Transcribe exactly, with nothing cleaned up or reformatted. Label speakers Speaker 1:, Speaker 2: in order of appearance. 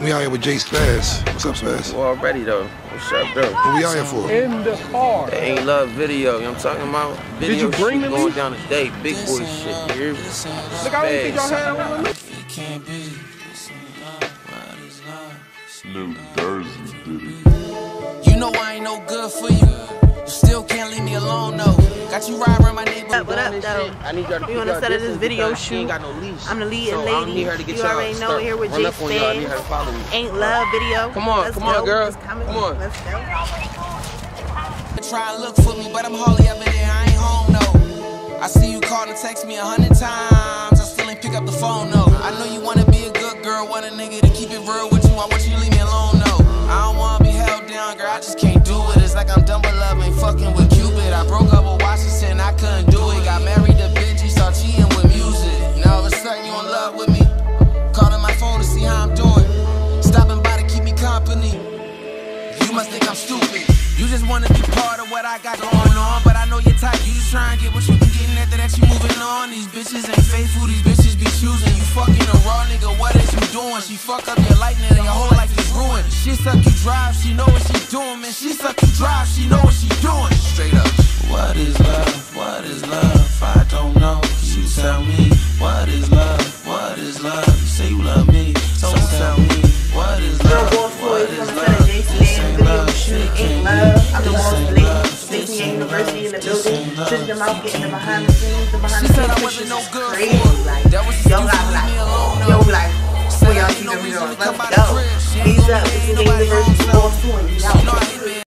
Speaker 1: We out here with J Spaz. What's up, Spaz?
Speaker 2: Well, already though. What's up, though?
Speaker 1: What we out here for?
Speaker 3: In the car.
Speaker 2: They ain't love video. You know what I'm talking about? Video
Speaker 3: Did you bring
Speaker 2: shit
Speaker 3: the
Speaker 2: going
Speaker 3: leaf?
Speaker 2: down today. Big boy shit. You hear me?
Speaker 3: Look, I didn't think y'all had one with me.
Speaker 4: Snoop Thursday did it.
Speaker 5: You know I ain't no good for you. You still can't leave me alone, no. Got you riding around my neighborhood.
Speaker 6: What up, though?
Speaker 2: I need y'all to
Speaker 6: We on the set of this video
Speaker 2: She
Speaker 6: shoot.
Speaker 2: ain't got no leash.
Speaker 6: I'm the lead
Speaker 2: so
Speaker 6: and
Speaker 2: I don't
Speaker 6: lady.
Speaker 2: need her to get
Speaker 6: You
Speaker 2: y'all
Speaker 6: already know
Speaker 2: stuck.
Speaker 6: here with
Speaker 2: Run
Speaker 6: J
Speaker 2: up on y'all. I need her to follow me.
Speaker 6: Ain't love video.
Speaker 2: Come on,
Speaker 6: Let's
Speaker 2: come on,
Speaker 6: go.
Speaker 2: girl.
Speaker 6: It's coming.
Speaker 2: Come on.
Speaker 6: Let's go.
Speaker 5: Try and look for me, but I'm hardly ever there. I ain't home, no. I see you call and text me a hundred times. I still ain't pick up the phone, no. I know you wanna be a good girl, want a nigga to keep it real with you. I want you to leave me alone, no. I don't wanna be held down, girl. I just can't do it. It's like I'm done with love, ain't fucking with Cupid. I broke up with Washington, I couldn't do it. Got married to Benji, start cheating with music. Now all of a sudden you in love with me. Calling my phone to see how I'm doing. Stopping by to keep me company. You must think I'm stupid. You just wanna be part of what I got going on, but I know you're tight. You just try and get what you can get, and after that you moving on. These bitches ain't faithful, these bitches be choosing. You fucking a raw nigga, what is you doing? She fuck up your life, and your whole life is ruined. She suck you drive, she know what she doing, man. She suck you drive, she know what she doing. Straight up. What is love? What is love? I don't know. You tell me. What is love? What is love? You say you love me, so tell me. What is love? What is love? This ain't love.
Speaker 6: Ain't love. I'm the boss of the lady. Stacey University in the building. Sitting them out, getting the behind the scenes. The behind the scenes pictures is crazy. Like, y'all got like, yo, like, when y'all see the video, let's go. He's up. This is the University boss doing. Y'all.